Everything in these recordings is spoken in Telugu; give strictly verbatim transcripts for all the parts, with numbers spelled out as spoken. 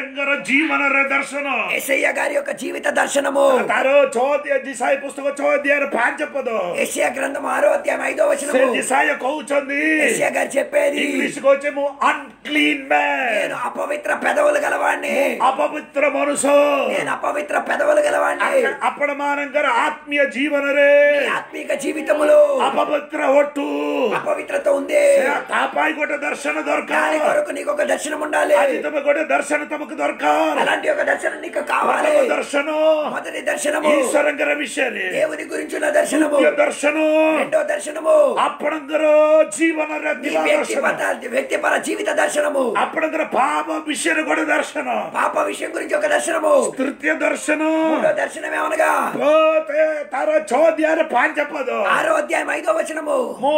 జీవన దర్శన యేసయ్య గారి యొక్క జీవిత దర్శనము తారో చోద్య జిసాయ పుస్తక చోద్యార పాంచ పద యెషయా గ్రంథం ఆరో అధ్యాయం ఐదో వచనము సే జిసాయ కౌచంది యెషయా గారు చెప్పేది ఇంగ్లీష్ కోచెము అన్‌క్లీన్ మ్యాన్ నేను అపవిత్ర పెదవులు గలవాణ్ణి అపవిత్ర మనుషో నేను అపవిత్ర పెదవులు గలవాణ్ణి అపడమానంకర ఆత్మీయ జీవనరే ఆత్మిక జీవితములో అపవిత్ర ఒట్టు అపవిత్రత ఉంది తాపాయి కొట దర్శన దొరకాలి దాని కొరకు నీకు ఒక దర్శనం ఉండాలి అది తమ కొట దర్శన తమకు దొరకాలి అలాంటి ఒక దర్శనం నీకు కావాలి దర్శనం మొదటి దర్శనము ఈశ్వరంగర విషయనే దేవుని గురించిన దర్శనము దర్శనం రెండో దర్శనము అప్పడంగర జీవన వ్యక్తిగత వ్యక్తిపర జీవిత దర్శనము అప్పడంగర పాప విషయ కూడా దర్శనం పాప విషయం గురించి ఒక దర్శనము తృతీయ దర్శనం మూడో దర్శనం ఏమనగా తార చోద్యార పాంచపద ఆరో అధ్యాయం ఐదో వచనము మో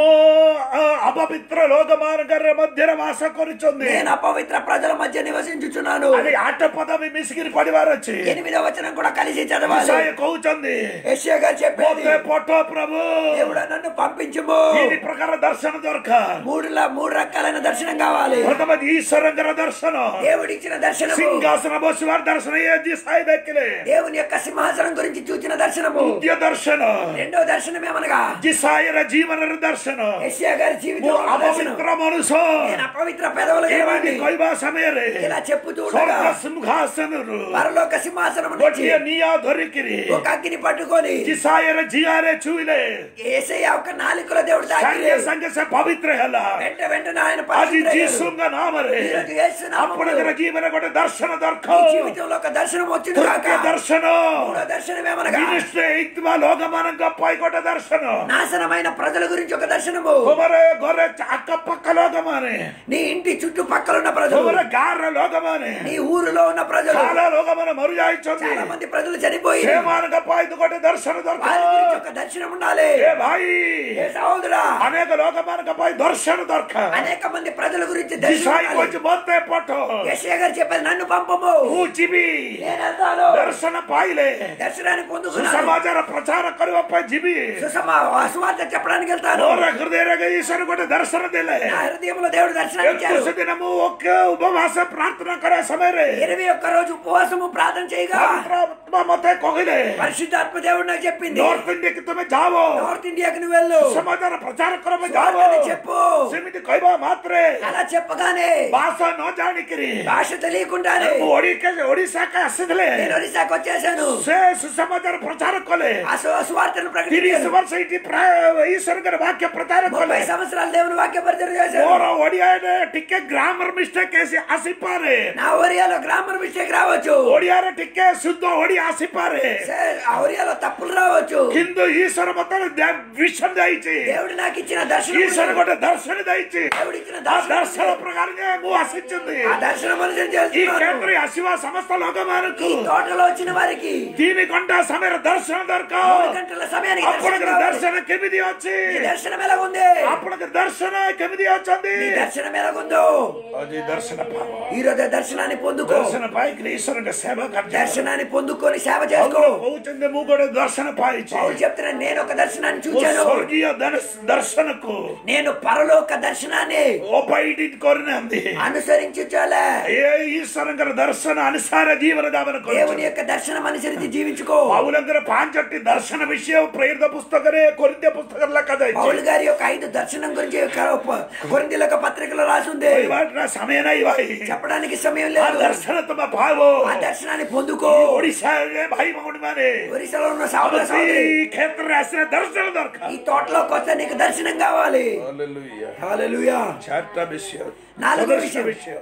అపవిత్ర లోకమార్గర మధ్యర వాస కొరుచుంది నేను అపవిత్ర ప్రజల మధ్య నివసించుచున్నాను అది ఆట పదవి మిసిగిరి పడివారొచ్చి ఎనిమిదో వచనం కూడా కలిసి చదవాలి యెషయా కౌచంది యెషయా గారు చెప్పేది పొట్టో ప్రభు దేవుడా నన్ను పంపించుము ఈ ప్రకార దర్శన దొరక మూడులా మూడు రకాలైన దర్శనం కావాలి ప్రథమది ఈశ్వరంగర దర్శనం దేవుడిచ్చిన దర్శనము సింహాసన బోసివార దర్శన ఏది స్థాయి దక్కలే దేవుని యొక్క సింహాసనం గురించి చూచిన దర్శనము ద్వితీయ దర్శనం రెండో దర్శనం ఏమనగా జిసాయర జీవన దర్శనం యెషయా గారి జీవితం అపవిత్ర మనుషో నేను అపవిత్ర పెదవులు గలవాణ్ణి కైబా సమయరే ఇలా చెప్పుతూ స్వర్గ ఉండగా సింహాసనరు పరలోక సింహాసనం నుంచి గొట్టియ నియా దొరికిరి ఒక అగ్ని పట్టుకొని జిసాయర జియారే చూయిలే యేసయ్య ఒక నాలుకలో దేవుడు తాకి సంగ సంగ సే పవిత్ర హల వెంట వెంటనే ఆయన అది పరిశుద్ధుడయ్యాడు. జీసుంగ నామరే ఈరోజు యేసు నామములో అప్పుడగర జీవన కొట దర్శన దొరక నీ జీవితంలో ఒక దర్శనం వచ్చింది కాక తృతీయ దర్శనం మూడో దర్శనం ఏమనగా మినిస్ట్రీ ఇత్వా లోకమానంగా పై కొట దర్శనం నాశనమైన ప్రజల గురించి ఒక దర్శనము కుమరే గొర్రె అక్క పక్క లోకమానే నీ ఇంటి చుట్టుపక్కల ఉన్న ప్రజలు కుమరే గార లోకమానే నీ ఊరిలో ఉన్న ప్రజలు చాలా లోకమాన మరుజాయిచొంది చాలా మంది ప్రజలు చనిపోయి సేమానంగా పై కొట దర్శన దొరక వారి గురించి ఒక దర్శనం ఉండాలి ఏ భాయి ఏ సహోదరా అనేక లోకమానంగా పై దర్శన దొరక అనేక మంది ప్రజల గురించి జిసాయి దర్శనం కొంచెం మొత్తే పొట్టో యెషయా గారు చెప్పేది నన్ను పంపము ఊచిబి నేను వెళ్తాను దర్శన పాయిలే దర్శనాన్ని పొందుకున్నాను సుసమాచార ప్రచార కరువప్ప జిబి సుసమా సువార్త చెప్పడానికి వెళ్తాను ఓర హృదయరగ ఈశ్వరు కూడా దర్శన దేలే నా హృదయంలో దేవుడు దర్శనం ఇచ్చాడు ఎక్కువ దినము ఒకే ఉపవాస ప్రార్థన కరే సమయరే ఇరవై ఒక్క రోజు ఉపవాసము ప్రార్థన చేయగా పవిత్రాత్మ మతే కొగిలే పరిశుద్ధాత్మ దేవుడు నాకు చెప్పింది నార్త్ ఇండియాకి తుమే జావో నార్త్ ఇండియాకి నువ్వు వెళ్ళు సమాచార ప్రచార కరమే జావో సువార్తని చెప్పు సెమితి కైబా మాత్రే అలా చెప్పగానే భాష నో జానికిరి భాష తెలియకుండానే ఒడికే ఒడిశాక అసదలే నేను ఒరిస్సాకు వచ్చేసాను సే సుసమాచార ప్రచార కొలే ఆ సు- సువార్తను తిరిగి ప్రకటించాను సువర్స ఇటి ఈశ్వరుగర వాక్య ప్రచార కొలే ముప్పై సంవత్సరాలు దేవుని వాక్య పరిచయం చేశాను ఓర ఒడియానే టికే గ్రామర్ మిస్టేక్ వేసి ఆసిపారే నా ఒరియాలో గ్రామర్ మిస్టేక్ రావచ్చు ఒడియార టికే శుద్ధ ఒడి ఆసిపారే సే- ఆ ఒరియాలో తప్పులు రావచ్చు హిందూ ఈశ్వర మొత్తం విషయం దయచి దేవుడు నాకు ఇచ్చిన దర్శనం ఈశ్వర కూడా దర్శన దయచి దేవుడు ఇచ్చిన ఆ దర్శనం దర్శన ప్రకారంగా నువ్వు ఆశించింది ఆ దర్శనం అనుసరించి ఈ చేస్తున్నాను. కేంద్రీయ శివ సమస్త లోకమానకు ఈ తోటలో వచ్చిన వారికి దీని కొండ సమయ దర్శన దొరక మూడు గంటల సమయానికి అప్పుడు దర్శనం కావాలి. దర్శన కెమిది వచ్చి ఈ దర్శనం ఎలాగుంది అప్పుడు దర్శన కెమిది వచ్చింది ఈ దర్శనం ఎలాగుందో అది దర్శన పాప ఈ రోజు దర్శనాన్ని పొందుకో దర్శన పాయికి ఈశ్వరుని సేవ కర్త దర్శనాన్ని పొందుకొని సేవ చేసుకో పోచింది మూగడు దర్శన పాయిచి పౌలు చెప్తున్నా నేను ఒక దర్శనాన్ని చూచాను స్వర్గీయ దర్శ- దర్శనకు నేను పరలోక దర్శనాన్ని ఓపైటి కోరినంది అనుసరించుచాలే ఏ ఈశ్వరంగర దర్శన అనుసార జీవన దావన దేవుని యొక్క దర్శనం అనుసరించి జీవించుకో పౌలంగర పాంచట్టి దర్శన విషయం ప్రేరిత పుస్తకరే కొరింథీ పుస్తకంలో కదా పౌలు గారి యొక్క ఐదు దర్శనం గురించి కొరింథీయుల పత్రికలో రాసి ఉంది సమయన ఇవాయి చెప్పడానికి సమయం ఆ లేదు దర్శన తమ భావో ఆ దర్శనాన్ని పొందుకో ఒడిశా భాయి మగుడి మానే ఒరిస్సాలో ఉన్న సహోదర సహోదరి క్షేత్ర రాసిన దర్శన దొరక ఈ తోటలోకి వస్తే నీకు దర్శనం కావాలి హల్లెలూయా హల్లెలూయా చార్ట విషయం నాలుగో సదృశ్య విషయం. విషయం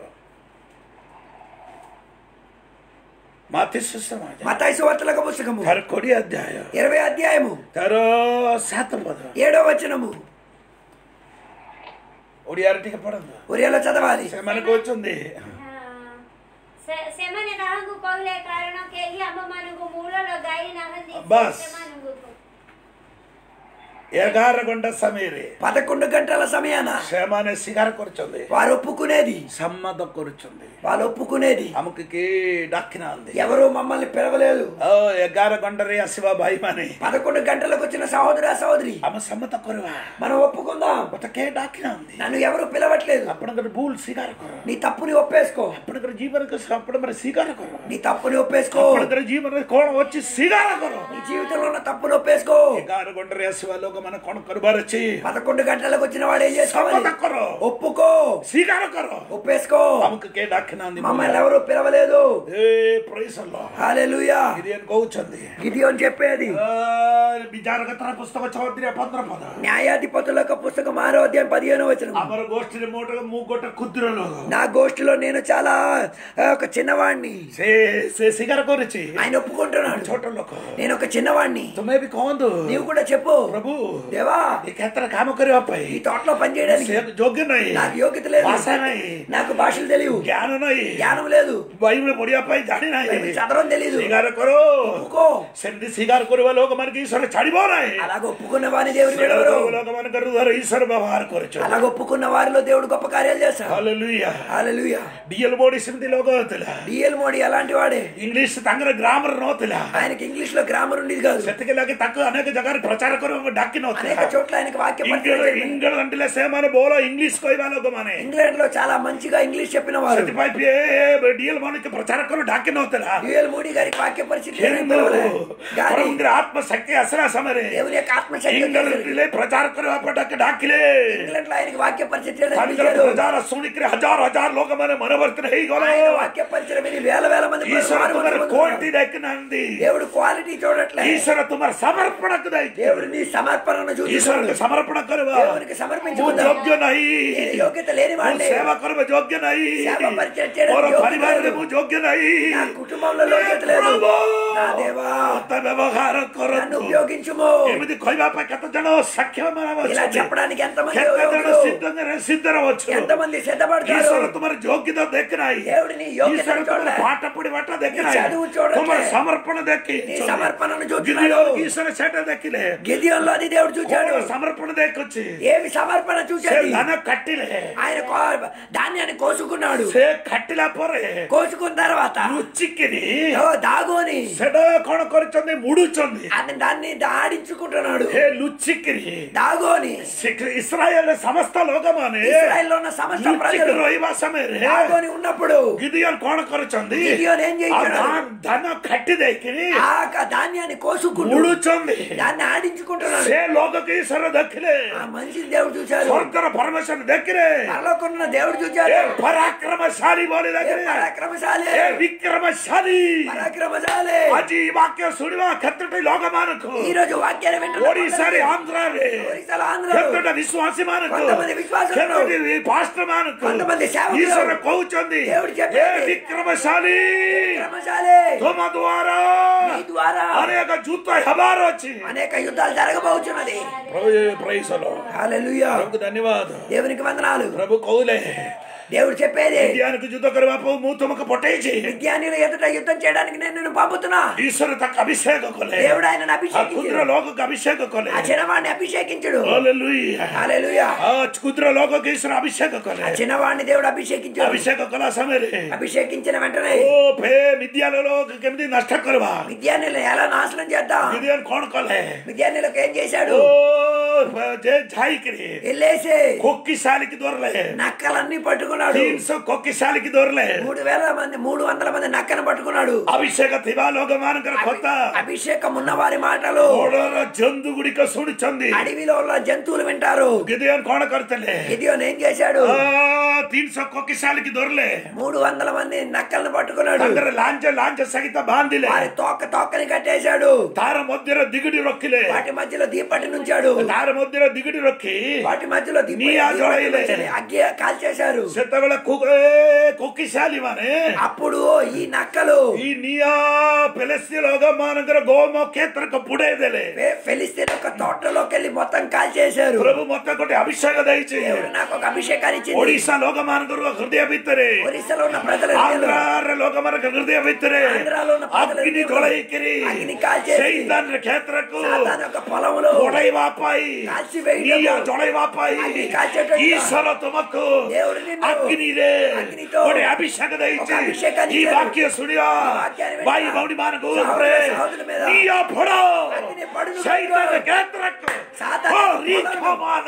మాథి సుసమాజ మత్తయి సువార్తలకు పుస్తకము తర కొడి అధ్యాయ ఇరవై అధ్యాయము తర సాత పద ఏడో వచనము ఒడియార టిక పడదు ఒరియాలో చదవాలి మనకు వచ్చింది ସେମାନେ କାହାକୁ କହିଲେ କାରଣ କେହି ଆମମାନଙ୍କୁ ମୂଳ ଲଗାଇ ନାହାନ୍ତି ବାସ୍। ସେମାନଙ୍କୁ ఎగార గంట సమୟରେ పదకొండు గంటల సమయాన ସେମାନେ ସ୍ୱୀକାର କରୁଛନ୍ତି వారు ఒప్పుకునేది ସମ୍ମତ କରୁଛନ୍ତି వాళ్ళు ఒప్పుకునేది ଆମକୁ କି ଡାକି ନାହାନ୍ତି ఎవరు మమ్మల్ని పిలవలేదు ଓ ଏଗାର ଘଣ୍ଟାରେ ଆସିବା ଭାଇମାନେ పదకొండు గంటలకు వచ్చిన సహోదర సహోదరి ଆମେ ସମ୍ମତ କରିବା మనం ఒప్పుకుందాం ମତେ କେହି ଡାକି ନାହାନ୍ତି నన్ను ఎవరు పిలవట్లేదు ଆପଣଙ୍କର ଭୁଲ ସ୍ୱୀକାର କର నీ తప్పుని ఒప్పేసుకో ଆପଣଙ୍କର ଜୀବନକୁ ଆପଣଙ୍କର ସ୍ୱୀକାର କର నీ తప్పుని ఒప్పేసుకో ଆପଣଙ୍କର ଜୀବନରେ କଣ ଅଛି ସ୍ୱୀକାର କର నీ జీవితంలో ఉన్న తప్పుని ఒప్పేసుకో ଏଗାର ଘଣ୍ଟାରେ ଆସିବା ଲୋକମାନେ କଣ କରିବାର ଅଛି పదకొండు గంటలకు వచ్చిన వాడు ఏం చేసుకోవాలి ସମ୍ମତ କର ఒప్పుకో ସ୍ୱୀକାର କର ఒప్పేసుకో ଆମକୁ କେହି ଡାକି ନାହାନ୍ତି మమ్మల్ని ఎవరు పిలవలేదు ଏ praise the Lord hallelujah Gideon କହୁଛନ୍ତି గిడియోన్ చెప్పేది ବିଚାରକତାର ପୁସ୍ତକ ଛଅ ଅଧ୍ୟାୟ ପନ୍ଦର ପଦ న్యాయాధిపతుల యొక్క పుస్తకం ఆరో అధ్యాయం పదిహేను వచనం ଆମର ଗୋଷ୍ଠୀରେ ମୋ ମୁଁ ଗୋଟେ କ୍ଷୁଦ୍ର ଲୋକ నా గోష్ఠిలో నేను చాలా ఆ, ఒక చిన్నవాడిని ସେ ସେ ସ୍ୱୀକାର କରୁଛି ఆయన ఒప్పుకుంటున్నాడు ଛୋଟ ଲୋକ నేను ఒక చిన్నవాడిని ତୁମେ ବି କହନ୍ତୁ నీవు కూడా చెప్పు ପ୍ରଭୁ దేవా ଏ କ୍ଷେତ୍ରରେ କାମ କରିବା ପାଇଁ ఈ తోటలో పనిచేయడానికి ସେ ଯୋଗ୍ୟ ନାହିଁ నాకు యోగ్యత లేదు ଭାଷା ନାହିଁ నాకు భాషలు తెలియవు ଜ୍ଞାନ ନାହିଁ జ్ఞానం లేదు బైబిల్ ପଢିବା ପାଇଁ ଜାଣି ନାହିଁ బైబిల్ చదవడం తెలియదు ସ୍ୱୀକାର କର ఒప్పుకో ସେମିତି ସ୍ୱୀକାର କରିବା ଲୋକମାନଙ୍କୁ ଈଶ୍ୱର ଛାଡ଼ିବ ନାହିଁ అలాగ ఒప్పుకున్న వారిని దేవుడు విడవరు ଲୋକମାନଙ୍କର ହୃଦୟରେ ଈଶ୍ୱର ବ୍ୟବହାର କରୁଛ అలాగ ఒప్పుకున్న వారిలో దేవుడు గొప్ప కార్యాలు చేస్తాడు ହାଲେଲୁୟା హల్లెలూయా ଡିଏଲ ମୋଡି ସେମିତି ଲୋକ ଥିଲା డిఎల్ మోడీ అలాంటి వాడే ଇଂଲିଶ ତାଙ୍କର ଗ୍ରାମର ନଥିଲା ఆయనకి ఇంగ్లీష్ లో గ్రామర్ ఉండేది కాదు ସେତିକି ଲାଗି ତାକୁ ଅନେକ ଜାଗାରେ ପ୍ରଚାର କରିବାକୁ ଡାକି అనేక ନଥିଲା చోట్ల ఆయనకి వాక్య ଇଂଲଣ୍ଡ ଇଂଲଣ୍ଡ అంటిଲେ ସେମାନେ ବୋଲ ଇଂଲିଶ କହିବା ଲୋକମାନେ ఇంగ్లాండ్ లో చాలా మంచిగా ఇంగ్లీష్ చెప్పిన వారు ସେଥିପାଇଁ ଡିଏଲ ମୋଡିకి ପ୍ରଚାର କରୁ ଡାକି ନଥିଲା డిఎల్ మోడీ గారికి వాక్య పరిస్థితి କିନ୍ତୁ ପରମଙ୍କର ଆତ୍ମଶକ୍ତି ଆସିଲା ସମୟରେ దేవుని యొక్క ఆత్మశక్తి ଇଂଲଣ୍ଡ ପ୍ରଚାର କରିବା ପାଇଁ ଡାକି ଡାକିଲେ ఇంగ్లాండ్ లో ఆయనకి వాక్య పరిస్థితి ତାଙ୍କର ପ୍ରଚାର ଶୁଣିକିରି ହଜାର ହଜାର ଲୋକମାନେ ମନୋବର୍ତ୍ତନ ହେଇଗଲେ ఆయన వాక్య పరిచయం విని వేల వేల మంది ఈశ్వర మారు ତୁମର మనసు క్వాలిటీ ଦେଖିନାହାନ୍ତି దేవుడు క్వాలిటీ చూడట్లే ఈశ్వర ତୁମର ସମର୍ପଣକୁ ଦେଖି దేవుడు నీ సమర్పణను చూస్తున్నాడు ఈశ్వରକୁ ସମର୍ପଣ କରିବା దేవునికి ମୁଁ సమర్పించుకుందాం ଯୋଗ୍ୟ ନାହିଁ నేను యోగ్యత లేని ମୁଁ వాడిని ସେବା କରିବା ଯୋଗ୍ୟ ନାହିଁ సేవ పరిచయం చేయడానికి ମୋର యోగ్యత ପରିବାରରେ లేదు. ମୁଁ ଯୋଗ୍ୟ ନାହିଁ నా కుటుంబంలో యోగ్యత లేదు నా దేవా ମତେ ବ୍ୟବହାର నన్ను କରନ୍ତୁ ఉపయోగించుము ଏମିତି କହିବା ପାଇଁ କେତେ ଜଣ ସକ୍ଷମ ఇలా ଅଛନ୍ତି చెప్పడానికి ఎంతమంది କେତେ ଜଣ యోగ్యులు? ସିଦ୍ଧରେ ସିଦ୍ଧର ଅଛୁ ఎంతమంది సిద్ధపడతారు ఈశ్వర ତୁମର ଯୋଗ୍ୟତା ଦେଖି ନାହିଁ దేవుడు నీ యోగ్యత ఈశ్వర ତୁମର చూడలే ପାଠ ପଢିବାଟା ଦେଖି నీ ନାହିଁ చదువు చూడట్లే. ତୁମର ସମର୍ପଣ ଦେଖି నీ సమర్పణను చూస్తున్నాడు ఈశ్వర ସେଟା ଦେଖିଲେ గిదియోన్లో అది దేవుడు చూచాడు କଣ ସମର୍ପଣ ଦେଖୁଛି ఏమి సమర్పణ ସେ చూచాడు ଧାନ କାଟିଲେ ఆయన కో- ధాన్యాన్ని కోసుకున్నాడు ସେ କାଟିଲା ପରେ కోసుకున్న తర్వాత ଲୁଚିକିରି ఓ దాగోని ସେଟା କଣ କରିଛନ୍ତି ମୁଡୁଛନ୍ତି ఆయన దాన్ని ఆడించుకుంటున్నాడు ସେ ଲୁଚିକିରି దాగోని ଇସ୍ରାଏଲ ସମସ୍ତ ଲୋକମାନେ ఇశ్రాయేల్లో ఉన్న సమస్త ଲୁଚିକି ప్రజలు ରହିବା ସମୟରେ దాగోని ఉన్నప్పుడు గిదియోన్ କଣ କରିଛନ୍ତି గిదియోన్ ఏం ఆ చేయించాడు ଧା- ଧାନ କାଟି ଦେଇକିରି ఆ క- ధాన్యాన్ని కోసుకుంటూ ମୁଡୁଛନ୍ତି దాన్ని ఆడించుకుంటున్నాడు ସେ ଲୋକకి ଈଶ୍ୱର ଦେଖିଲେ ఆ మనిషిని దేవుడు చూశాడు ସ୍ୱର୍ଗର ପରମେଶ୍ୱର ଦେଖିଲେ పరలోకమున్న దేవుడు ଏ చూశాడు ପରାକ୍ରମଶାଳୀ ବୋଲି ఏ ଦେଖିଲେ పరాక్రమశాలి ଏ ବିକ୍ରମଶାଳୀ పరాక్రమశాలి ଆଜି ఈ వాక్ୟ ଶୁଣିବା କ୍ଷେତ୍ରଟି ଲୋକମାନଙ୍କୁ ఈ రోజు వాక్యాన్ని వింటున్న ଓଡିଶାରେ ଆନ୍ଧ୍ରରେ ఒరిస్సాలో ఆంధ్రలో କେତେଟା ବିଶ୍ୱାସୀ ମାନଙ୍କୁ కొంతమంది విశ్వాసులను, କେତେଟି ପାଷ୍ଟର ମାନଙ୍କୁ కొంతమంది సేవకులు ଈଶ୍ୱର କହୁଛନ୍ତି దేవుడు ଏ చెప్పేది ବିକ୍ରମଶାଳୀ పరాక్రమశాలి ତୁମ ଦ୍ୱାରା నీ ద్వారా ଅନେକ ଯୁଦ୍ଧ ହେବାର ଅଛି అనేక యుద్ధాలు జరగబోతున్నది ప్రైజ్ ద లార్డ్ హల్లెలూయా ప్రభుకు ధన్యవాଦ దేవునికి వందనాలు ప్రభు కౌలే దేవుడు చెప్పేది విద్యానికి ଯୁଦ୍ଧ କରିବା ପାଇଁ ମୁଁ ତୁମକୁ ପଠେଇଛି విద్యాన్ని ఎదుట యుద్ధం చేయడానికి నేను నిన్ను పంపుతున్నా ଈଶ୍ୱର ତାକୁ ଅଭିଷେକ କଲେ దేవుడు ఆయనను ఆ କ୍ଷୁଦ୍ର అభిషేకించుడు ଲୋକକୁ ଅଭିଷେକ କଲେ ఆ చిన్నవాడిని అభిషేకించుడు ହାଲେଲୁୟା హల్లెలూయా ఆ କ୍ଷୁଦ୍ର ଲୋକକୁ ଈଶ୍ୱର ଅଭିଷେକ କଲେ ఆ చిన్నవాడిని దేవుడు అభిషేకించుడు ଅଭିଷେକ କଲା ସମୟରେ అభిషేకించిన వెంటనే ଓ ଫେ ମିଦ୍ୟାନ ଲୋକ କେମିତି ନଷ୍ଟ କରିବା విద్యాన్ని ఎలా నాశనం చేద్దాం గిదియోన్ କଣ କଲେ విద్యాన్నిలకు ఏం చేశాడు ଓ ଯେ ଯାଇକିରି వెళ్ళేసి କୋକିଶାଲିକି ଧରଲେ నక్కలన్నీ పట్టుకున్నాడు ତିନିଶହ କୋକିଶାଲିକି ଧରଲେ మూడు వేల మంది మూడు వందల మంది నక్కను పట్టుకున్నాడు ଅଭିଷେକ ଥିବା ଲୋକମାନଙ୍କର କଥା అభిషేకం ఉన్న వారి మాటలు ବଡର ଜନ୍ତୁ ଗୁଡ଼ିକ ଶୁଣିଛନ୍ତି అడవిలో ఉన్న జంతువులు వింటారు గిదియోన్ କଣ କରିଥିଲେ గిదియోన్ ఏం చేశాడు ତିନିଶହ କୋକିଶାଲିକି ଧରଲେ మూడు వందల మంది నక్కలను పట్టుకున్నాడు ତାଙ୍କର ଲାଞ୍ଜ ଲାଞ୍ଜ ସହିତ ବାନ୍ଧିଲେ వారి తోక తోకని కట్టేశాడు ତାର ମଧ୍ୟରେ ଦିଗିଡି ରଖିଲେ వాటి మధ్యలో దీపటి నుంచాడు ତାର ମଧ୍ୟରେ ଦିଗିଡି ରଖି వాటి మధ్యలో దీప- నియా దీపటి జଳାయిଲେ। నుంచని అగ్గి కాల్చేశారు ସେତେବେଳେ କୋକିଶାଲି ମାନେ అప్పుడు ఈ నక్కలు ఈ నియా ଫିଲିସ୍ତୀ ଲୋକମାନଙ୍କର ଗହମ କ୍ଷେତ୍ରକୁ ବୁଡେଇ ଦେଲେ ఫె- ఫిలిస్తీన్ యొక్క తోటలోకి వెళ్ళి మొత్తం కాల్చేశారు ପ୍ରଭୁ ମତେ ଗୋଟେ ଅଭିଷେକ ଦେଇଛି దేవుడు నాకు ఒక అభిషేకాన్ని ఇచ్చింది ଓଡିଶା ಲೋಕ ಮಾನಕರು ಹೃದಯ ಬಿತ್ತರೆ ఒరిస్సాలో ఉన్న ప్రజల హృదయంలో, ಆಂಧ್ರ ಲೋಕ ಮಾನಕ ಹೃದಯ ಬಿತ್ತರೆ ఆంధ్రాలో ఉన్న ప్రజల అగ్ని హృదయంలో ತೊಳೆಯಿಕಿರಿ అగ్ని కాల్చేసి సైతాన్ క్షేత్రకు సాతాను యొక్క పొలంలో ತೊಳೆವಾಪಾಯಿ కాల్చివేయుటకు, ನೀಯ ತೊಳೆವಾಪಾಯಿ అగ్ని కాల్చేటట్టుగా ఈశ్వర ತುಮకు దేవుడు నిన్ను ಅಗ್ನಿದೆ అగ్నితో ಒಡೆ ಅಭಿಷೇಕ ದಯಚಿ ఒక అభిషేకాన్ని ಈ ఇచ్చాడు. ವಾಕ್ಯ ಸುಳಿಯ ఈ వాక్యాన్ని విన్నా. ಬಾಯಿ ಬೌಡಿ ಮಾನಕು సహోదర సహోదరుల మీద ನೀಯ ಪಡೋ అగ్ని పడును ಸೈತಾನ కాక. ಕ್ಷೇತ್ರಕ್ಕೆ సాతాను ಓ యొక్క పొలంలో ರೀಖಮಾನ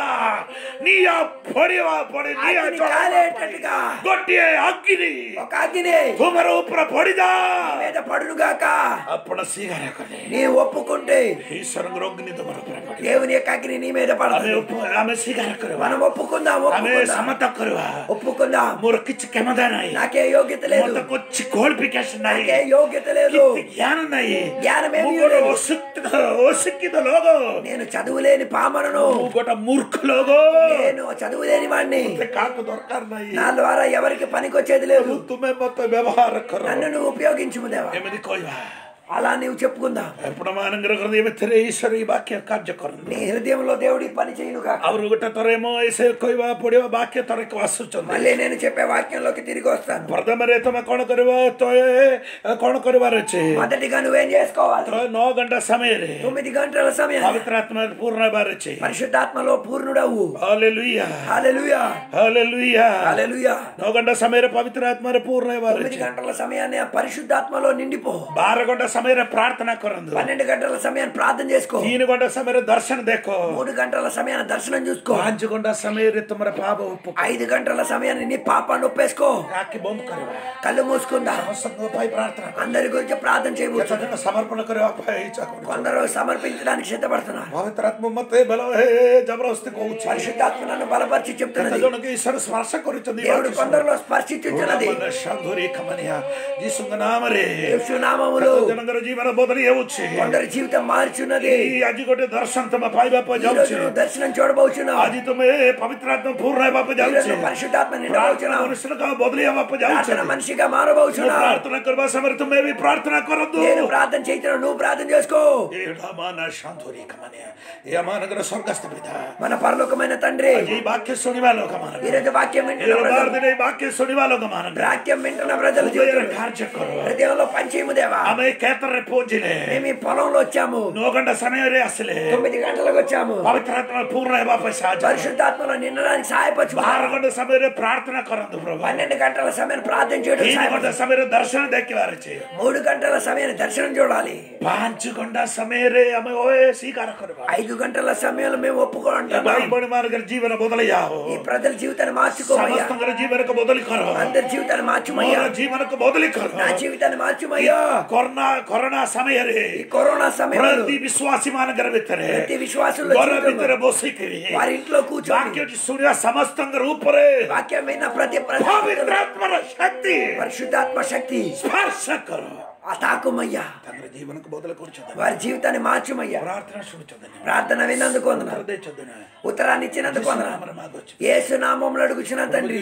ನೀಯ ಪಡೆಯುವ ಪಡೆ ನೀಯ అగ్ని కాలేటట్టుగా ಗೊಟ್ಟಿಯ ಅಗ್ನಿ ఒక అగ్ని ತುಮರ ಉಪ್ಪರ ಪಡಿದ నీ మీద పడును గాక. ಅಪ್ಪಣ ಸ್ವೀಕಾರ ಕೊನೆ నీ ఒప్పుకుంటే ಈಶ್ವರಂಗರ ಅಗ್ನಿ ತುಮರ ಉಪ್ಪರ ಪಡಿ దేవుని యొక్క అగ్ని నీ మీద ಆಮೆ పడదు. ಉಪ್ಪ ಆಮೆ ಸ್ವೀಕಾರ ಕರುವ మనం ఒప్పుకుందాం ಆಮೆ ఒప్పుకుందాం ಸಮತ ಕರುವ ఒప్పుకుందాం. ಮೂರ ಕಿಚ್ಚ ಕೆಮದ ನಾಯಿ నాకే యోగ్యత లేదు, మొత్తం కొచ్చి క్వాలిఫికేషన్ నాయి నాకే యోగ్యత లేదు, జ్ఞానం నాయి జ్ఞానమేమీ ముగ్గురు లేదు. ఒసుక్కిದ ఒసుక్కిದ లోగో నేను చదువు లేని పామరను, గొట మూర్ఖ లోగో నేను చదువు లేని వాడిని, కాకు దొరకారు నాయి నా ద్వారా ఎవరికి పనికొచ్చేది లేదు. తుమే మొత్తం వ్యవహార కరు నన్ను నువ్వు ఉపయోగించుము దేవా. ఎమిది కోయవా అలా నీవు చెప్పుకుందా. ఎప్పుడు మానంగర హృదయ తెరే ఈశ్వర ఈ వాక్య కార్య కరు నీ హృదయంలో దేవుడి పని చేయనుగా. ಅವರು ಗಿಟ್ಟ ತೊರೆಮೋ ಐಸೆ ಕೊಯ್ವಾ ಪೊಡಿವ ಬಾಕ್ಯ ತೊರೆಕ ವಾಸುಚಂದ మళ్ళీ నేను చెప్పే వాక్యంలోకి తిరిగి వస్తాను. ಪ್ರಥಮರೇ ತಮ ಕೋಣ ಕರಿವ ತೋಯೆ ಕೋಣ ಕರಿವಾರ ಛೆ మొదటిగా నువ్వేం చేసుకోవాలి? ತೋಯೆ ನौ ಗಂಟೆ ಸಮಯ ರೇ తొమ్మిది గంటల సమయం పవిత్రాత్మ పూర్ణ బార ಛೆ పరిశుద్ధాత్మలో పూర్ణుడవు. హల్లెలూయా హల్లెలూయా హల్లెలూయా హల్లెలూయా. నौ గంటೆ ಸಮಯ ಪವಿತ್ರಾತ್ಮ పూర్ణ ಬಾರ తొమ్మిది ಛೆ గంటల సమయాన్ని ఆ పరిశుద్ధాత్మలో నిండిపో. బార గంటೆ సమయ ప్రార్థన కొరందు పన్నెండు గంటల సమయాన్ని ప్రార్థన చేసుకో. तीन गंटे समय दर्शन देखो మూడు గంటల సమయాన్ని దర్శనం చూసుకో. पांच घंटा समय रे तुम्हारा पाप उप ఐదు గంటల సమయాన్ని నీ పాపాన్ని ఒప్పేసుకో. आके बंद करो కళ్ళు మూసుకుందా. संग पाई प्रार्थना అందరి గురించి ప్రార్థన చేయబోతు. जन समर्पण करो पाई चाको కొందరు సమర్పించడానికి సిద్ధపడుతున్నారు. पवित्र आत्मा मते बल हे जबरदस्ती कहू పరిశుద్ధాత్మ నన్ను బలపరిచి చెప్తున్నది. जन के ईश्वर स्पर्श करूचंदी దేవుడు కొందరిలో స్పర్శించుచున్నది. मन शांधुरी खमनिया यीशु नाम रे యేసు నామములో जनगर जीवन बदली हेउछि కొందరి జీవితం మారుచున్నది. ఈ আজি गोटे दर्शन तुम पाइबा प ఈ రోజు जाउछि నువ్వు దర్శనం చూడబోచున్నావు. आज तुम पवित्र आत्मा पूर्ण हेबा प ఈ రోజు जाउछि నువ్వు పరిశుద్ధాత్మ నిండబోచున్నావు. मनुष्य का बदली हेबा प जाउछि ప్రార్థన మనిషిగా మారబోచున్నావు. प्रार्थना करबा समय तुम्हें भी प्रार्थना करदो నేను ప్రార్థన చేయించిన నువ్వు ప్రార్థన చేసుకో. एडा माना शांतोरी कमनिया ये मानगर स्वर्गस्थ पिता మన పరలోకమైన తండ్రి, ये वाक्य सुनिवा लोग मानगर ఈ రోజు వాక్యం ये వింటున్న बार ప్రజలు, दिन ये वाक्य सुनिवा लोग मानगर వాక్యం వింటున్న ప్రజలు हृदय జీవితంలో कार्य करो హృదయంలో పనిచేయము దేవా. हमें कहतर रे पहुंचले మేము ఈ పొలంలో వచ్చాము. नौ घंटा समय रे असले తొమ్మిది గంటలకు వచ్చాము. पवित्र आत्मा पूर्ण हेबा प साज పరిశుద్ధాత్మలో నిండడానికి సహాయపరచు. बारह घंटा समय रे प्रार्थना करंदु प्रभु పన్నెండు గంటల సమయం ప్రార్థన చేయడం तीन సహాయపరచు. घंटा समय रे दर्शन देखिवार छे మూడు గంటల సమయాన్ని దర్శనం చూడాలి. पांच घंटा समय रे हमें ओए स्वीकार करबा ఐదు గంటల సమయంలో మేము ये ఒప్పుకుంటున్నాం. भाई बड़ मानगर जीवन बदल जाओ ఈ ప్రజల జీవితాన్ని మార్చుకోమయ్యా. समस्त जीवन को बदल करो అందరి జీవితాన్ని మార్చుమయ్యా. मोर जीवन को बदली करो నా జీవితాన్ని మార్చుమయ్యా. कोरोना कोरोना समय रे ఈ కరోనా సమయంలో प्रति विश्वासी मानगर भितरे ప్రతి విశ్వాసుల घर జీవితంలో भितरे बसिकरी వారి ఇంట్లో కూర్చొని वाक्य सुनिया समस्त ऊपरे వాక్యం విన్న ప్రతి पवित्र ప్రజలు आत्मा शक्ति పరిశుద్ధాత్మ శక్తి स्पर्श करो ఆ తాకుమయ్యా. तंत्र जीवन को बदल करचद వారి జీవితాన్ని మార్చుమయ్యా. प्रार्थना सुनचद ప్రార్థన విన్నందుకు వందనాలు. हृदय चदन ఉత్తరాన్ని ఇచ్చినందుకు వందనాలు. हमर मागोच యేసు నామములో అడుగుచున్న తండ్రి.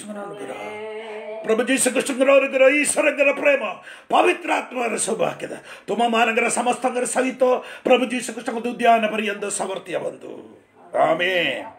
प्रभु जीसु कृष्ण ईश्वर प्रेम पवित्र आत्मा सौभाग्यद तुम मानगर समस्त सहित प्रभु जीसु कृष्ण उद्यान पर्यंत समर्थ्य बंधु आमेन।